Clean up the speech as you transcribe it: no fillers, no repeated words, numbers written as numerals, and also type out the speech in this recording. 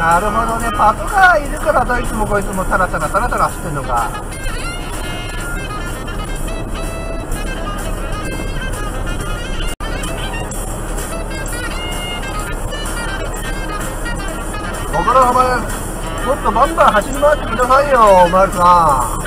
なるほどね、パトカーいるからどいつもこいつもタラタラタラタラ走ってんのか。ここからお前もっとバンバン走り回ってくださいよ、お前さん。